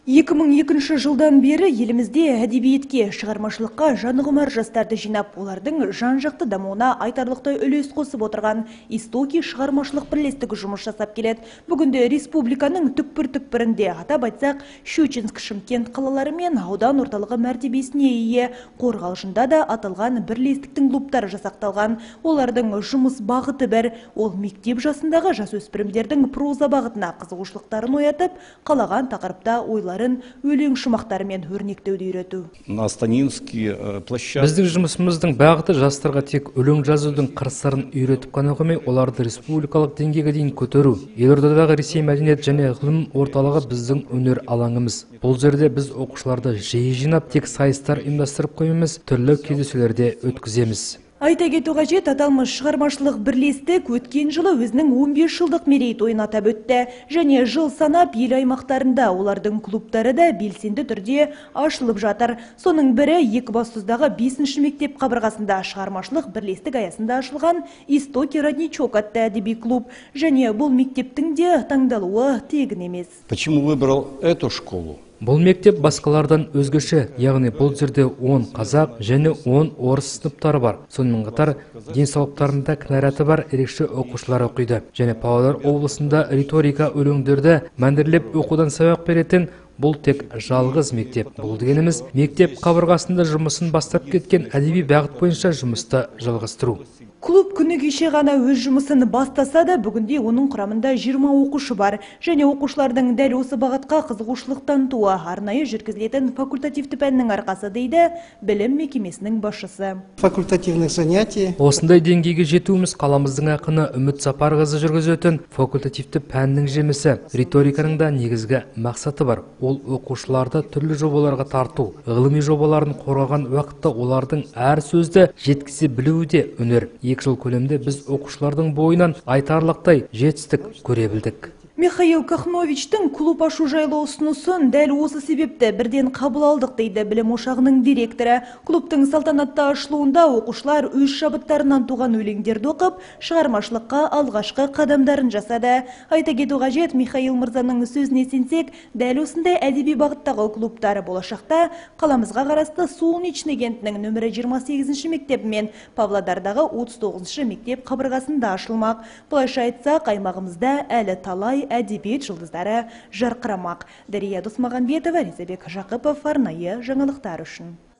2002 жылдан бері елімізде әдебиетке, шығармашылыққа жаны құмар жастарды жинап, олардың жан-жақты дамуына айтарлықтай үлес қосып отырған Истоки шығармашылық бірлестігі жұмыс жасап келеді. Бүгінде республиканың түкпір-түкпірінде, атап айтсақ, Щучинск, Шымкент қалалары мен аудан орталығы мәртебесіне ие, Қорғалжында да аталған бірлестіктің клубтары жасақталған. Олардың жұмыс бағыты бір, ол мектеп жасындағы жасөспірімдердің проза бағытына қызығушылықтарын оятып, қалаған тақырыпта ойларын өлең шумақтарымен өрнектеуді үйрету. Біздің жұмысымыздың бағыты жастарға тек өлең жазудың қыр-сырын үйретіп қана қоймай, оларды республикалық деңгейге дейін көтеру. Елордадағы Ресей мәдениет және ғылым орталығы біздің өнер алаңымыз. Бұл жерде біз оқушыларды жиі жинап, тек сайыстар ұйымдастырып қоймаймыз, түрлі кездесулерде өткіземіз. Айта кету қажет, аталмыш шығармашылық бірлестік өткен жылы өзінің 15 жылдық мерейтойын атап өтті. Және жыл санап ел аймақтарында олардың клубтары да белсенді түрде ашылып жатыр. Соның бірі Екібастұздағы 5-ші мектеп қабырғасында шығармашылық бірлестік аясында ашылған Истоки родничок атты әдеби клуб. Және бұл мектептің де таңдалуы тегін емес. Почему выбрал эту школу? Бұл мектеп басқалардан өзгеше, яғни бұл жерде 10 қазақ және 10 орыс сыныптары бар. Сонымен қатар денсаулықтарында кінараты бар ерекше оқушылар оқиды. Және Павлодар облысында риторика өлеңдерді мәндірлеп оқудан сабақ беретін бұл тек жалғыз мектеп. Бұл дегеніміз, мектеп қабырғасында жұмысын бастап кеткен әдеби бағыт бойынша жұмысты жалғастыру. Клуб күні кеше ғана өз жұмысын бастаса да, бүгінде оның құрамында 20 оқушы бар. Және оқушылардың дәл осы бағытқа қызығушылық танытуы арнайы жүргізілетін факультативті пәннің арқасы, дейді білім мекемесінің басшысы. Факультативных занятий. Осындай деңгейге жетуіміз қаламыздың ақыны Үміт Сапарқызы жүргізетін факультативті пәннің жемісі. Риториканың да негізгі мақсаты бар. Ол оқушыларды түрлі жобаларға тарту. Ғылыми жобаларын қорғаған уақытта олардың әр сөзді жеткізе білуі де өнер. 2 жыл көлемде біз оқушылардың бойынан айтарлықтай жетістік көре білдік. Михаил Кахновичтің клуб ашу жайлы ұсынысын дәл осы себепті бірден қабыл алдық, дейді білім ошағының директоры. Клубтың салтанатты ашылуында оқушылар өз шабыттарынан туған өлеңдерді оқып, шығармашылыққа алғашқы қадамдарын жасады. Айта кету қажет, Михаил мырзаның сөзіне сенсек, дәл осындай әдеби бағыттағы клубтары болашақта қаламызға қарасты Солнечный кентінің нөмірі 28-ші мектеп мен Павлодардағы 39-ші мектеп қабырғасында ашылмақ. Бұлайша айтсақ, аймағымызда әлі талай әдебиет жұлдыздары жарқырамақ. Дария Досмағанбетова, Резабек Жақыпов, арнайы жаңалықтар үшін.